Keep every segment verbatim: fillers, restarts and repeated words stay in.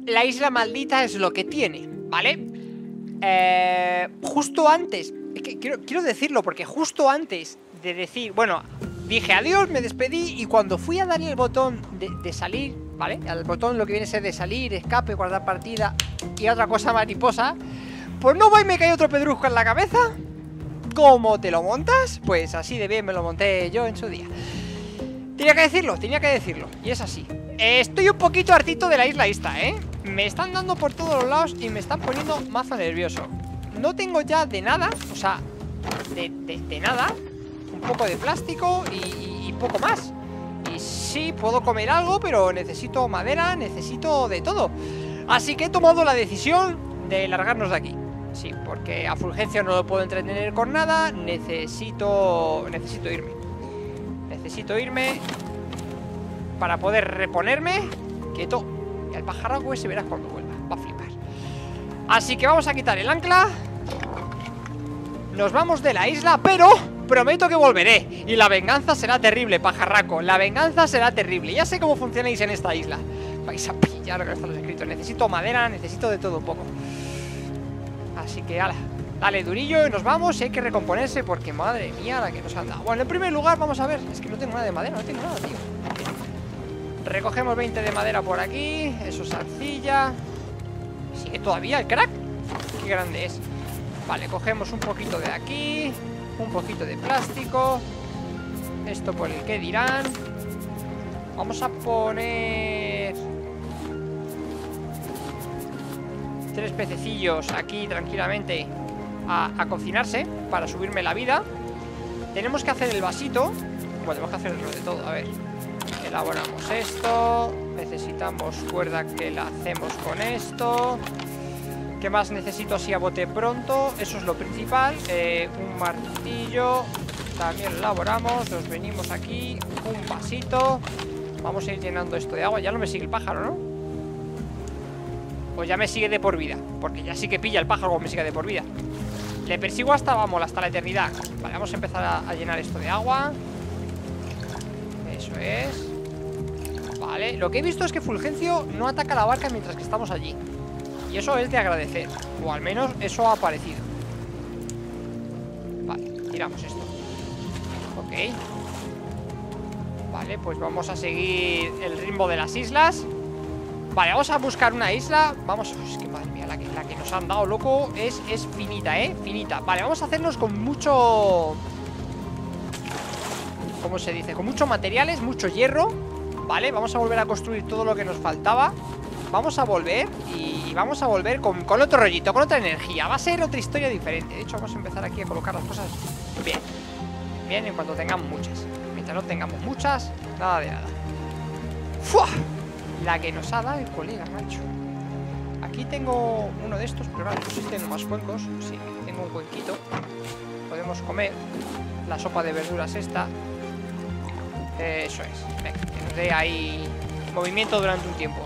la isla maldita es lo que tiene, ¿vale? Eh, justo antes, es que quiero, quiero decirlo porque justo antes de decir, bueno, dije adiós, me despedí y cuando fui a darle el botón de, de salir, ¿vale? Al botón lo que viene a ser de salir, escape, guardar partida y otra cosa mariposa, pues no voy y me cae otro pedrusco en la cabeza. ¿Cómo te lo montas? Pues así de bien me lo monté yo en su día. Tenía que decirlo, tenía que decirlo. Y es así. eh, Estoy un poquito hartito de la isla esta, ¿eh? Me están dando por todos los lados y me están poniendo mazo nervioso. No tengo ya de nada, o sea, de, de, de nada. Un poco de plástico y, y, y poco más. Y sí, puedo comer algo, pero necesito madera, necesito de todo. Así que he tomado la decisión de largarnos de aquí. Sí, porque a Fulgencio no lo puedo entretener con nada. Necesito... Necesito irme. Necesito irme para poder reponerme. Quieto. Y al pajarraco ese verás cuando vuelva. Va a flipar. Así que vamos a quitar el ancla. Nos vamos de la isla, pero prometo que volveré. Y la venganza será terrible, pajarraco. La venganza será terrible. Ya sé cómo funcionáis en esta isla. Vais a pillar lo que están los escritos. Necesito madera, necesito de todo un poco. Así que, ala, dale durillo y nos vamos. Y hay que recomponerse porque, madre mía, la que nos han dado. Bueno, en primer lugar, vamos a ver. Es que no tengo nada de madera, no tengo nada, tío. Recogemos veinte de madera por aquí. Eso es arcilla. ¿Sigue todavía el crack? Qué grande es. Vale, cogemos un poquito de aquí. Un poquito de plástico. Esto por el que dirán. Vamos a poner tres pececillos aquí tranquilamente a, a cocinarse para subirme la vida. Tenemos que hacer el vasito. Bueno, tenemos que hacerlo de todo, a ver. Elaboramos esto. Necesitamos cuerda que la hacemos con esto. ¿Qué más necesito así a bote pronto? Eso es lo principal. eh, Un martillo también lo elaboramos. Nos venimos aquí. Un vasito. Vamos a ir llenando esto de agua. Ya no me sigue el pájaro, ¿no? Pues ya me sigue de por vida. Porque ya sí que pilla el pájaro como me sigue de por vida. Le persigo hasta, vamos, hasta la eternidad. Vale, vamos a empezar a, a llenar esto de agua. Eso es. Vale, lo que he visto es que Fulgencio no ataca la barca mientras que estamos allí. Y eso es de agradecer. O al menos eso ha parecido. Vale, tiramos esto. Ok. Vale, pues vamos a seguir el ritmo de las islas. Vale, vamos a buscar una isla. Vamos, es que madre mía, la que, la que nos han dado, loco, es, es finita, ¿eh? Finita. Vale, vamos a hacernos con mucho... ¿Cómo se dice? Con muchos materiales, mucho hierro. Vale, vamos a volver a construir todo lo que nos faltaba. Vamos a volver y vamos a volver con, con otro rollito, con otra energía. Va a ser otra historia diferente. De hecho, vamos a empezar aquí a colocar las cosas bien. Bien, en cuanto tengamos muchas. Mientras no tengamos muchas, nada de nada. ¡Fua! La que nos ha dado el colega, macho. Aquí tengo uno de estos, pero claro, no sé si tengo más cuencos. Sí, tengo un cuenquito. Podemos comer la sopa de verduras esta. Eh, eso es. Venga, que nos dé ahí movimiento durante un tiempo.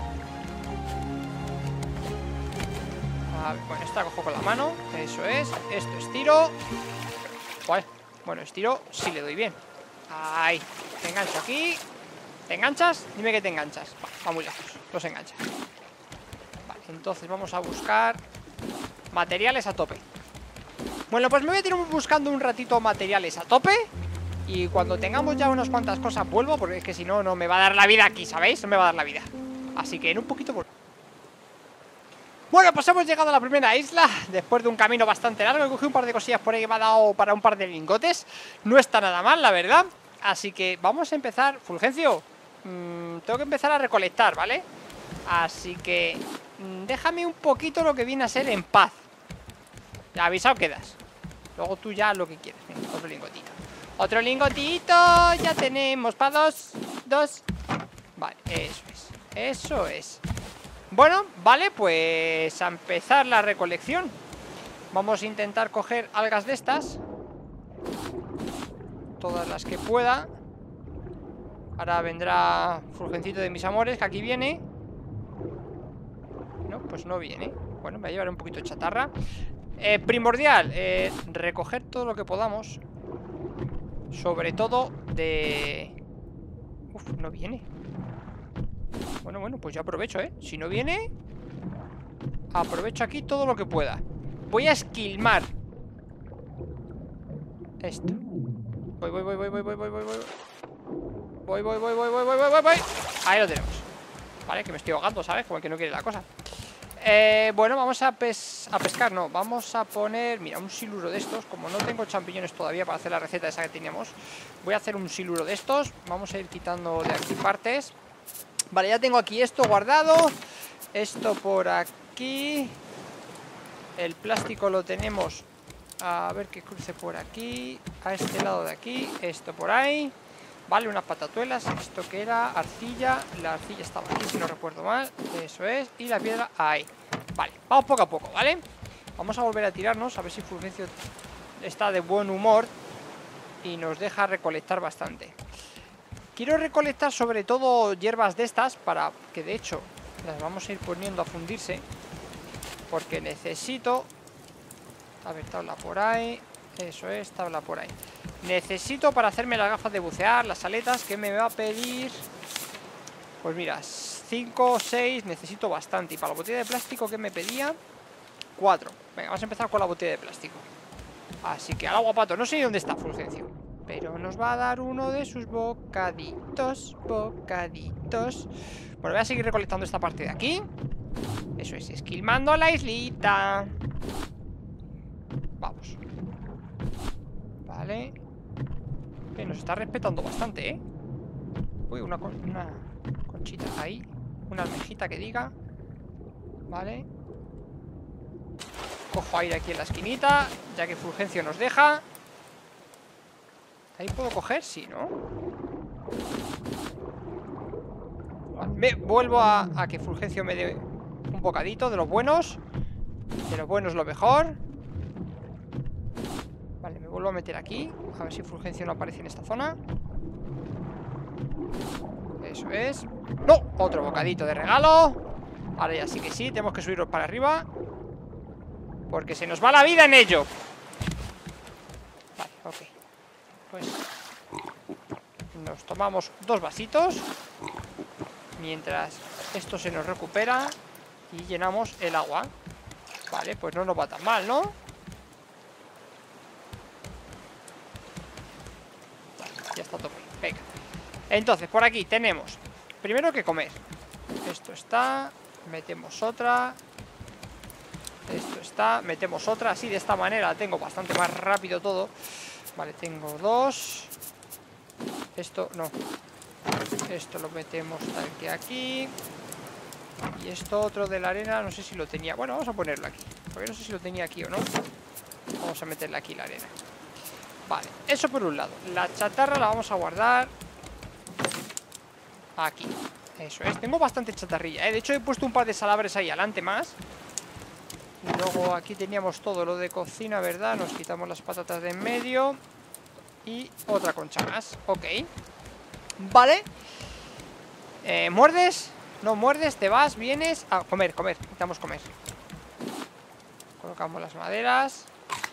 A ver, bueno, esta cojo con la mano. Eso es. Esto estiro. Vale. Bueno, estiro, sí le doy bien. Ahí. Te engancho aquí. ¿Te enganchas? Dime que te enganchas. Va, va muy lejos. Los enganchas. Vale, entonces vamos a buscar materiales a tope. Bueno, pues me voy a ir buscando un ratito materiales a tope. Y cuando tengamos ya unas cuantas cosas vuelvo. Porque es que si no, no me va a dar la vida aquí, ¿sabéis? No me va a dar la vida. Así que en un poquito vuelvo. Bueno, pues hemos llegado a la primera isla. Después de un camino bastante largo. He cogido un par de cosillas por ahí que me ha dado para un par de lingotes. No está nada mal, la verdad. Así que vamos a empezar. Fulgencio, mmm, tengo que empezar a recolectar, ¿vale? Así que mmm, déjame un poquito lo que viene a ser en paz. Ya avisado quedas. Luego tú ya lo que quieras. Venga, otro lingotito. Otro lingotito. Ya tenemos para dos. Dos. Vale, eso es. Eso es. Bueno, vale, pues a empezar la recolección. Vamos a intentar coger algas de estas. Todas las que pueda. Ahora vendrá Fulgencito de mis amores, que aquí viene. No, pues no viene. Bueno, me voy a llevar un poquito de chatarra. eh, Primordial, eh, recoger todo lo que podamos. Sobre todo de... Uf, no viene. Bueno, bueno, pues yo aprovecho, ¿eh? Si no viene, Aprovecho aquí todo lo que pueda. Voy a esquilmar esto. Voy, voy, voy, voy, voy, voy, voy, voy, voy. Voy, voy, voy, voy, voy, voy, voy, voy. Ahí lo tenemos. Vale, que me estoy ahogando, ¿sabes? Como el que no quiere la cosa. Eh, bueno, vamos a, pes a pescar, no. Vamos a poner, mira, un siluro de estos. Como no tengo champiñones todavía para hacer la receta esa que teníamos, voy a hacer un siluro de estos. Vamos a ir quitando de aquí partes. Vale, ya tengo aquí esto guardado. Esto por aquí. El plástico lo tenemos. A ver que cruce por aquí. A este lado de aquí. Esto por ahí. Vale, unas patatuelas. Esto que era arcilla. La arcilla estaba aquí, si no recuerdo mal. Eso es. Y la piedra ahí. Vale, vamos poco a poco, ¿vale? Vamos a volver a tirarnos. A ver si Fulgencio está de buen humor y nos deja recolectar bastante. Quiero recolectar sobre todo hierbas de estas, para que de hecho las vamos a ir poniendo a fundirse, porque necesito... A ver, tabla por ahí. Eso es, tabla por ahí. Necesito para hacerme las gafas de bucear, las aletas, que me va a pedir... Pues mira, cinco o seis, necesito bastante. Y para la botella de plástico, ¿qué me pedía? cuatro. Venga, vamos a empezar con la botella de plástico. Así que al agua, pato. No sé ni dónde está Fulgencio, pero nos va a dar uno de sus bocaditos. Bocaditos. Bueno, voy a seguir recolectando esta parte de aquí. Eso es, esquilmando la islita. Vamos. Vale. Que nos está respetando bastante, ¿eh? Uy, una, con una conchita ahí. Una almejita que diga. Vale. Cojo aire aquí en la esquinita, ya que Fulgencio nos deja. ¿Ahí puedo coger? Sí, ¿no? Vale, me vuelvo a, a que Fulgencio me dé un bocadito de los buenos. De los buenos lo mejor. Vale, me vuelvo a meter aquí. A ver si Fulgencio no aparece en esta zona. Eso es. ¡No! Otro bocadito de regalo. Ahora ya sí que sí, tenemos que subirnos para arriba, porque se nos va la vida en ello. Vale, ok. Pues nos tomamos dos vasitos mientras esto se nos recupera y llenamos el agua. Vale, pues no nos va tan mal, ¿no? Vale, ya está todo. Venga. Entonces, por aquí tenemos primero que comer. Esto está. Metemos otra. Esto está. Metemos otra. Así de esta manera tengo bastante más rápido todo. Vale, tengo dos. Esto no. Esto lo metemos tal que aquí. Y esto otro de la arena, no sé si lo tenía. Bueno, vamos a ponerlo aquí, porque no sé si lo tenía aquí o no. Vamos a meterle aquí la arena. Vale, eso por un lado. La chatarra la vamos a guardar aquí. Eso es, tengo bastante chatarrilla, ¿eh? De hecho he puesto un par de salabres ahí adelante más. Y luego aquí teníamos todo lo de cocina, ¿verdad? Nos quitamos las patatas de en medio. Y otra concha más, ok. Vale. eh, ¿Muerdes? No muerdes, te vas, vienes a comer, comer, necesitamos comer. Colocamos las maderas.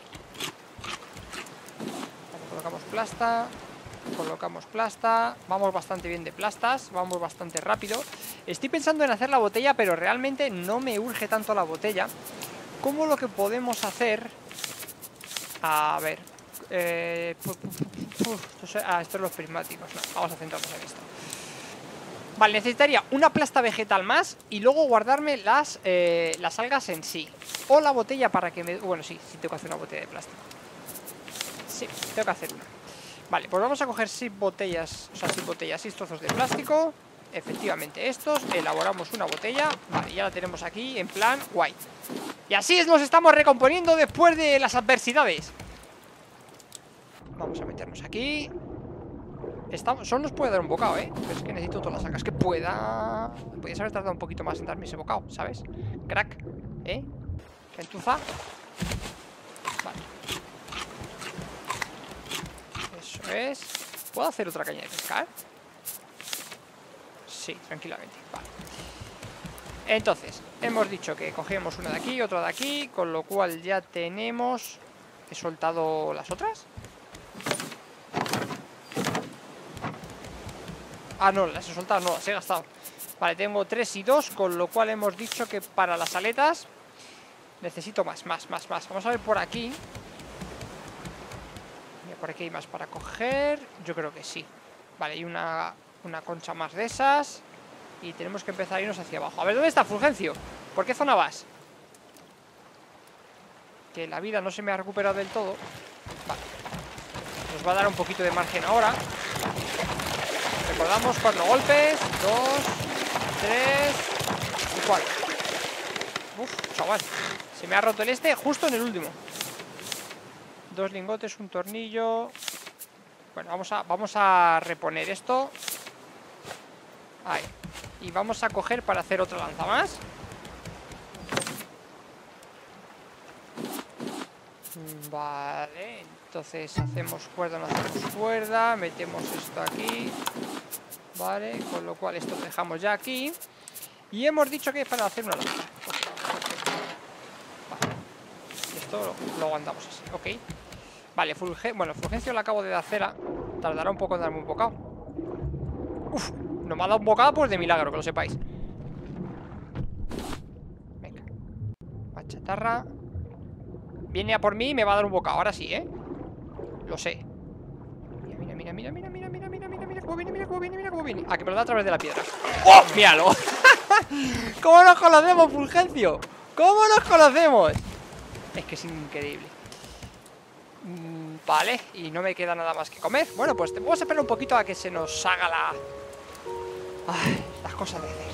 Vale, colocamos plasta. Colocamos plasta. Vamos bastante bien de plastas. Vamos bastante rápido. Estoy pensando en hacer la botella, pero realmente no me urge tanto la botella como lo que podemos hacer. A ver eh, uf, uf, uf, uf, ah, estos son los prismáticos. No, vamos a centrarnos en esto. Vale, necesitaría una plasta vegetal más y luego guardarme las, eh, las algas en sí. O la botella para que me... Bueno, sí, sí tengo que hacer una botella de plástico. Sí, tengo que hacer una. Vale, pues vamos a coger seis botellas, o sea, seis botellas, seis trozos de plástico. Efectivamente estos, elaboramos una botella. Vale, ya la tenemos aquí en plan guay. Y así nos estamos recomponiendo después de las adversidades. Vamos a meternos aquí. Estamos, solo nos puede dar un bocado, ¿eh? Pero es que necesito todas las algas que pueda. Podrías haber tardado un poquito más en darme ese bocado, ¿sabes? Crack, ¿eh? Gentuza. Vale. Eso es. ¿Puedo hacer otra caña de pescar? Sí, tranquilamente. Vale. Entonces, hemos dicho que cogemos una de aquí y otra de aquí, con lo cual ya tenemos... ¿He soltado las otras? Ah, no, las he soltado, no, las he gastado. Vale, tengo tres y dos, con lo cual hemos dicho que para las aletas Necesito más, más, más, más. Vamos a ver por aquí. Mira, por aquí hay más para coger. Yo creo que sí. Vale, hay una, una concha más de esas. Y tenemos que empezar a irnos hacia abajo. A ver, ¿dónde está Fulgencio? ¿Por qué zona vas? Que la vida no se me ha recuperado del todo. Vale. Nos va a dar un poquito de margen ahora. Recordamos, cuatro golpes. Dos, tres y cuatro. Uf, chaval. Se me ha roto el este justo en el último. Dos lingotes, un tornillo. Bueno, vamos a, vamos a reponer esto. Ahí. Y vamos a coger para hacer otra lanza más. Vale, entonces hacemos cuerda, no hacemos cuerda. Metemos esto aquí. Vale, con lo cual esto lo dejamos ya aquí. Y hemos dicho que para hacer una lanza. Vale. Esto lo, lo aguantamos así, ok. Vale, Fulge bueno, Fulgencio le acabo de dar cera. Tardará un poco en darme un bocado. Uf, no me ha dado un bocado pues de milagro, que lo sepáis. Venga. Machatarra. Viene a por mí y me va a dar un bocado, ahora sí, ¿eh? Lo sé. Mira, mira, mira, mira, mira, mira, mira, mira, mira cómo viene, mira cómo viene, mira cómo viene. Ah, que me lo da a través de la piedra. ¡Oh! ¡Míralo! ¿Cómo nos conocemos, Fulgencio? ¿Cómo nos conocemos? Es que es increíble. mm, Vale, y no me queda nada más que comer. Bueno, pues te vamos a esperar un poquito a que se nos haga la... Ay, las cosas de hacer.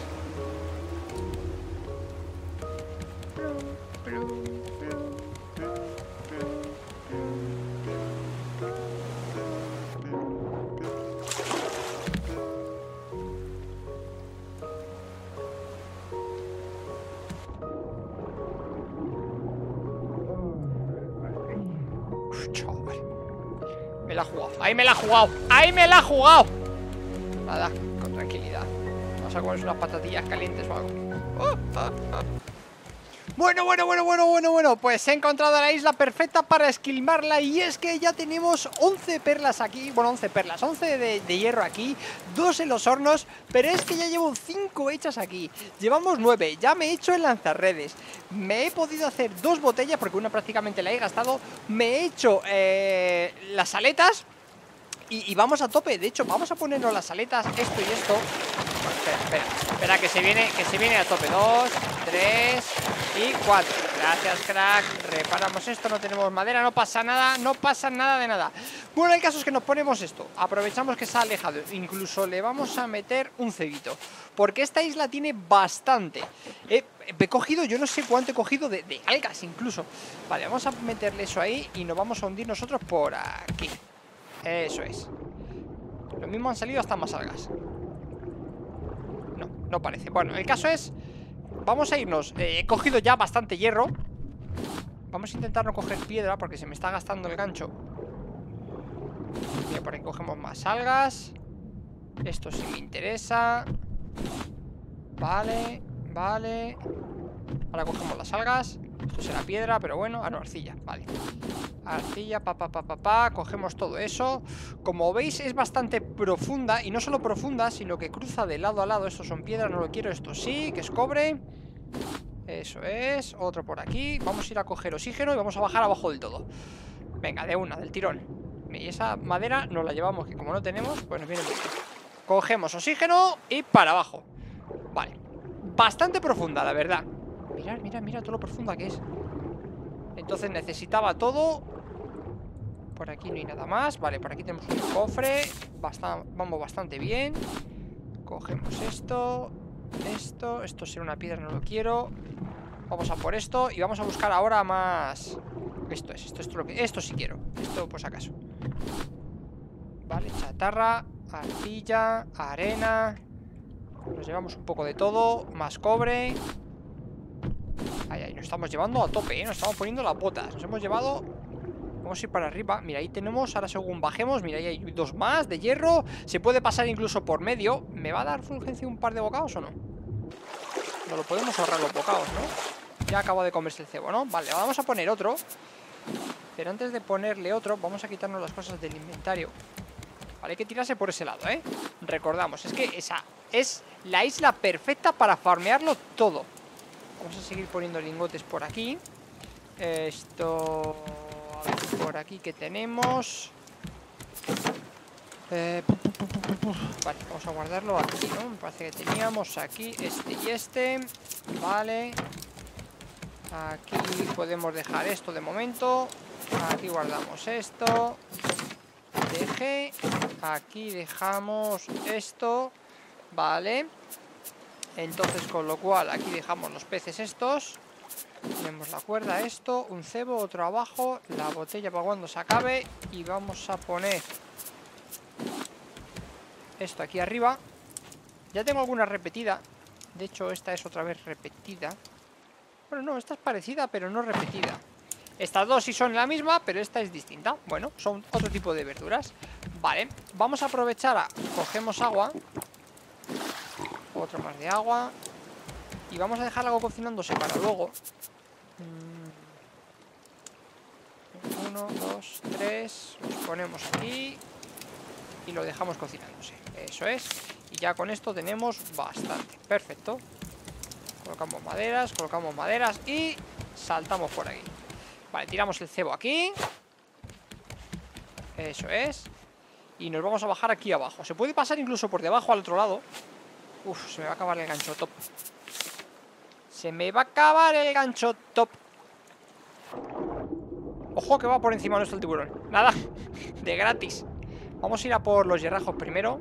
Me la ha jugado, ahí me la ha jugado, ahí me la ha jugado. Nada, con tranquilidad. Vamos a comer unas patatillas calientes o algo. Oh, oh, oh. Bueno, bueno, bueno, bueno, bueno, bueno. Pues he encontrado la isla perfecta para esquilmarla. Y es que ya tenemos once perlas aquí. Bueno, once perlas, once de, de hierro aquí, dos en los hornos. Pero es que ya llevo cinco hechas aquí. Llevamos nueve, ya me he hecho el lanzarredes. Me he podido hacer dos botellas, porque una prácticamente la he gastado. Me he hecho eh, las aletas. Y, y vamos a tope. De hecho, vamos a ponernos las aletas, esto y esto. Bueno, espera, espera, espera que se viene, que se viene a tope. Dos, tres y cuatro. Gracias, crack. Reparamos esto, no tenemos madera, no pasa nada, no pasa nada de nada. Bueno, el caso es que nos ponemos esto. Aprovechamos que se ha alejado. Incluso le vamos a meter un cebito, porque esta isla tiene bastante. He, he cogido, yo no sé cuánto he cogido de, de algas incluso. Vale, vamos a meterle eso ahí y nos vamos a hundir nosotros por aquí. Eso es. Lo mismo han salido hasta más algas. No, no parece. Bueno, el caso es... Vamos a irnos. eh, He cogido ya bastante hierro. Vamos a intentar no coger piedra porque se me está gastando el gancho. Mira, por ahí cogemos más algas. Esto sí me interesa. Vale, vale. Ahora cogemos las algas. Esto será piedra, pero bueno. Ah, no, arcilla, vale. Arcilla, pa, pa, pa, pa, pa. Cogemos todo eso. Como veis es bastante profunda. Y no solo profunda, sino que cruza de lado a lado. Estos son piedras, no lo quiero. Esto sí, que es cobre. Eso es, otro por aquí. Vamos a ir a coger oxígeno y vamos a bajar abajo del todo. Venga, de una, del tirón. Y esa madera nos la llevamos, que como no tenemos, pues nos viene muy bien. Cogemos oxígeno y para abajo. Vale, bastante profunda, la verdad. Mirad, mirad, mirad todo lo profunda que es. Entonces necesitaba todo. Por aquí no hay nada más. Vale, por aquí tenemos un cofre. Bastante, vamos bastante bien. Cogemos esto. Esto, esto será una piedra, no lo quiero. Vamos a por esto y vamos a buscar ahora más. Esto es, esto es lo que... Esto sí quiero, esto por si acaso. Vale, chatarra, arcilla, arena. Nos llevamos un poco de todo. Más cobre. Ay, ay, nos estamos llevando a tope, ¿eh? Nos estamos poniendo las botas. Nos hemos llevado... Vamos a ir para arriba. Mira, ahí tenemos, ahora según bajemos, mira, ahí hay dos más de hierro. Se puede pasar incluso por medio. ¿Me va a dar Fulgencio un par de bocados o no? No lo podemos ahorrar los bocados, ¿no? Ya acabo de comerse el cebo, ¿no? Vale, vamos a poner otro. Pero antes de ponerle otro, vamos a quitarnos las cosas del inventario. Vale, hay que tirarse por ese lado, ¿eh? Recordamos, es que esa es la isla perfecta para farmearlo todo. Vamos a seguir poniendo lingotes por aquí. Esto... A ver, por aquí que tenemos... Eh, pu, pu, pu, pu, pu. Vale, vamos a guardarlo aquí, ¿no? Me parece que teníamos aquí este y este. Vale. Aquí podemos dejar esto de momento. Aquí guardamos esto. Deje. Aquí dejamos esto. Vale. Entonces, con lo cual, aquí dejamos los peces estos. Tenemos la cuerda, esto, un cebo, otro abajo. La botella para cuando se acabe. Y vamos a poner esto aquí arriba. Ya tengo alguna repetida. De hecho, esta es otra vez repetida. Bueno, no, esta es parecida, pero no repetida. Estas dos sí son la misma, pero esta es distinta. Bueno, son otro tipo de verduras. Vale, vamos a aprovechar a... Cogemos agua. Otro más de agua. Y vamos a dejar algo cocinándose para luego. Uno, dos, tres. Los ponemos aquí. Y lo dejamos cocinándose. Eso es. Y ya con esto tenemos bastante. Perfecto. Colocamos maderas, colocamos maderas y saltamos por aquí. Vale, tiramos el cebo aquí. Eso es. Y nos vamos a bajar aquí abajo. Se puede pasar incluso por debajo al otro lado. Uf, se me va a acabar el gancho top. Se me va a acabar el gancho top. Ojo que va por encima nuestro el tiburón. Nada, de gratis. Vamos a ir a por los hierrajos primero.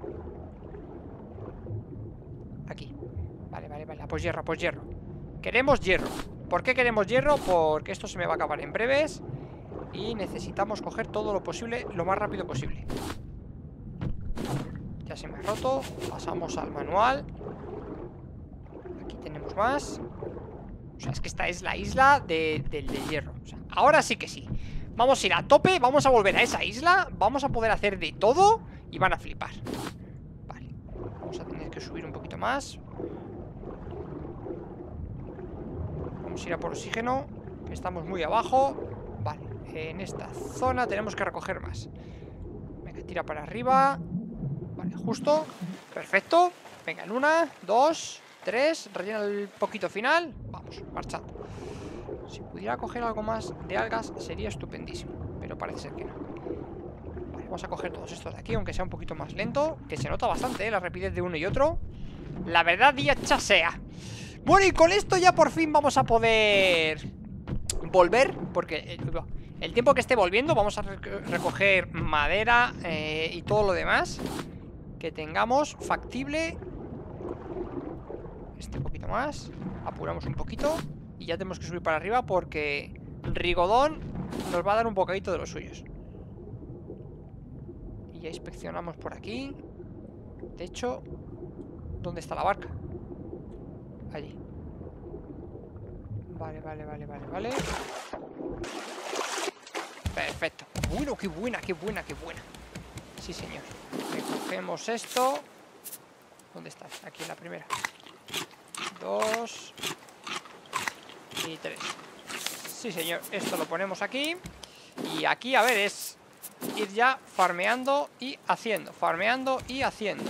Aquí. Vale, vale, vale, pues hierro, pues hierro. Queremos hierro. ¿Por qué queremos hierro? Porque esto se me va a acabar en breves. Y necesitamos coger todo lo posible, lo más rápido posible. Ya se me ha roto. Pasamos al manual. Aquí tenemos más. O sea, es que esta es la isla de, de, de hierro. O sea, ahora sí que sí. Vamos a ir a tope, vamos a volver a esa isla. Vamos a poder hacer de todo. Y van a flipar. Vale, vamos a tener que subir un poquito más. Vamos a ir a por oxígeno, que estamos muy abajo. Vale, en esta zona tenemos que recoger más. Venga, tira para arriba. Vale, justo, perfecto. Venga, en una, dos, tres. Rellena el poquito final. Vamos, marchando. Si pudiera coger algo más de algas sería estupendísimo, pero parece ser que no. Vale, vamos a coger todos estos de aquí, aunque sea un poquito más lento. Que se nota bastante, ¿eh? La rapidez de uno y otro. La verdad, dicha sea. Bueno, y con esto ya por fin vamos a poder volver, porque el, el tiempo que esté volviendo vamos a recoger madera eh, y todo lo demás que tengamos factible. Este poquito más. Apuramos un poquito. Y ya tenemos que subir para arriba porque Rigodón nos va a dar un bocadito de los suyos. Y ya inspeccionamos por aquí. De hecho, ¿dónde está la barca? Allí. Vale, vale, vale, vale, vale. Perfecto. Bueno, qué buena, qué buena, qué buena. Sí, señor. Recogemos esto. ¿Dónde está? Aquí en la primera. Dos. Y tres. Sí, señor. Esto lo ponemos aquí. Y aquí, a ver, es ir ya farmeando y haciendo. Farmeando y haciendo.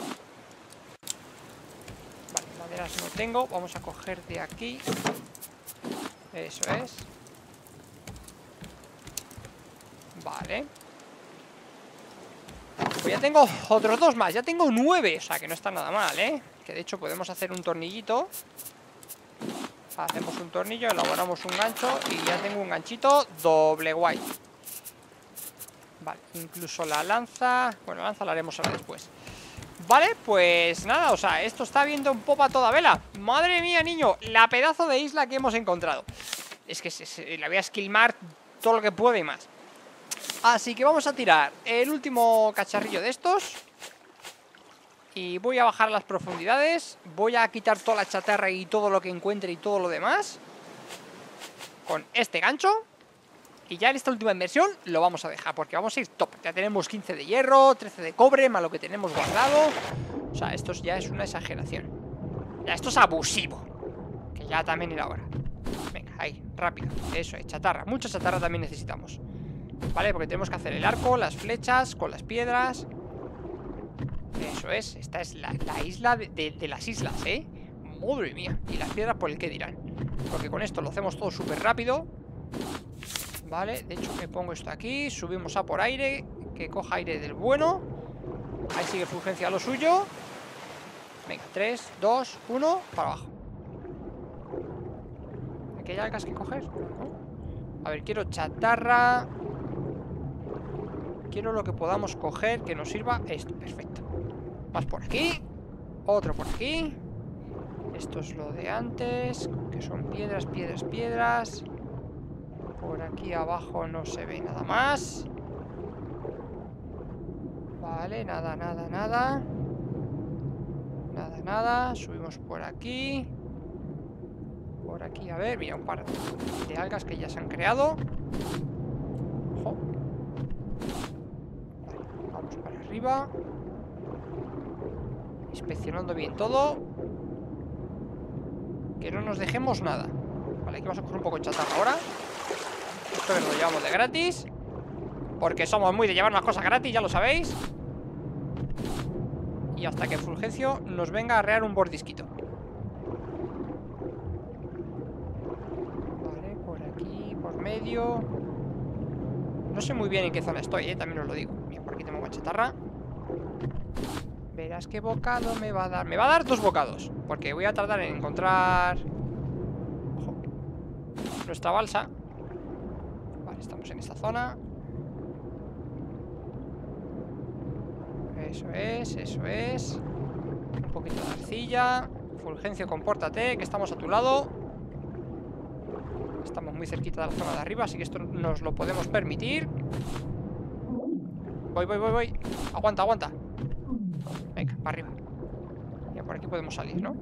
Vale, maderas no tengo. Vamos a coger de aquí. Eso es. Vale. Pues ya tengo otros dos más. Ya tengo nueve. O sea, que no está nada mal, ¿eh? Que de hecho podemos hacer un tornillito. Hacemos un tornillo, elaboramos un gancho y ya tengo un ganchito doble guay. Vale, incluso la lanza. Bueno, la lanza la haremos ahora después. Vale, pues nada, o sea, esto está viendo un popa a toda vela. Madre mía, niño, la pedazo de isla que hemos encontrado. Es que se, se, la voy a skillmar todo lo que puede y más. Así que vamos a tirar el último cacharrillo de estos. Y voy a bajar las profundidades. Voy a quitar toda la chatarra y todo lo que encuentre y todo lo demás con este gancho. Y ya en esta última inversión lo vamos a dejar, porque vamos a ir top. Ya tenemos quince de hierro, trece de cobre, más lo que tenemos guardado. O sea, esto ya es una exageración. Ya, esto es abusivo. Que ya también era hora. Venga, ahí, rápido. Eso es, chatarra. Mucha chatarra también necesitamos. Vale, porque tenemos que hacer el arco, las flechas, con las piedras. Eso es, esta es la, la isla de, de, de las islas, ¿eh? Madre mía, y las piedras por el que dirán. Porque con esto lo hacemos todo súper rápido. Vale, de hecho me pongo esto aquí. Subimos a por aire, que coja aire del bueno. Ahí sigue Fulgencia a lo suyo. Venga, tres, dos, uno, para abajo. ¿Aquí hay algas que coger? ¿No? A ver, quiero chatarra. Quiero lo que podamos coger que nos sirva esto, perfecto. Más por aquí. Otro por aquí. Esto es lo de antes, que son piedras, piedras, piedras. Por aquí abajo no se ve nada más. Vale, nada, nada, nada. Nada, nada. Subimos por aquí. Por aquí, a ver, mira, un par de algas que ya se han creado. Ojo. Vale, vamos para arriba. Inspeccionando bien todo. Que no nos dejemos nada. Vale, aquí vamos a coger un poco de chatarra ahora. Esto que lo llevamos de gratis, porque somos muy de llevar las cosas gratis, ya lo sabéis. Y hasta que Fulgencio nos venga a arrear un bordisquito. Vale, por aquí, por medio. No sé muy bien en qué zona estoy, eh, también os lo digo. Mira, por aquí tengo más chatarra. Verás qué bocado me va a dar. Me va a dar dos bocados, porque voy a tardar en encontrar... Ojo. Nuestra balsa. Vale, estamos en esta zona. Eso es, eso es. Un poquito de arcilla. Fulgencio, compórtate, que estamos a tu lado. Estamos muy cerquita de la zona de arriba, así que esto nos lo podemos permitir. Voy, voy, voy, voy. Aguanta, aguanta. Venga, para arriba. Ya por aquí podemos salir, ¿no?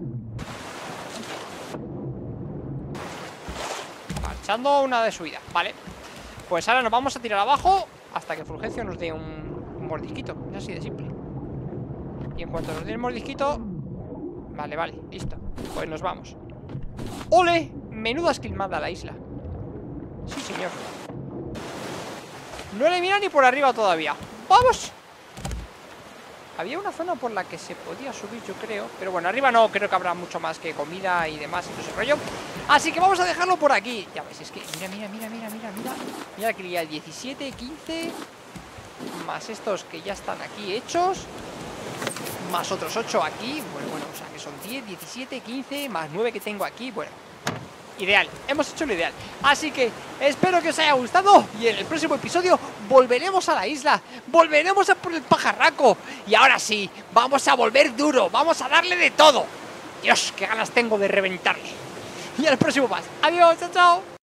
Marchando una de subida, vale. Pues ahora nos vamos a tirar abajo hasta que Fulgencio nos dé un, un mordisquito. Es así de simple. Y en cuanto nos dé el mordisquito... Vale, vale, listo. Pues nos vamos. ¡Ole! Menuda esquilmada la isla. Sí, señor. No le mira ni por arriba todavía. ¡Vamos! Había una zona por la que se podía subir, yo creo. Pero bueno, arriba no, creo que habrá mucho más que comida y demás y todo ese rollo. Así que vamos a dejarlo por aquí. Ya ves, es que mira, mira, mira, mira, mira, mira. Mira que ya el diecisiete, quince. Más estos que ya están aquí hechos. Más otros ocho aquí. Bueno, bueno, o sea que son diez, diecisiete, quince. Más nueve que tengo aquí. Bueno, ideal, hemos hecho lo ideal. Así que espero que os haya gustado. Y en el próximo episodio volveremos a la isla. Volveremos a por el pajarraco. Y ahora sí, vamos a volver duro. Vamos a darle de todo. Dios, qué ganas tengo de reventarle. Y al próximo más. Adiós, chao, chao.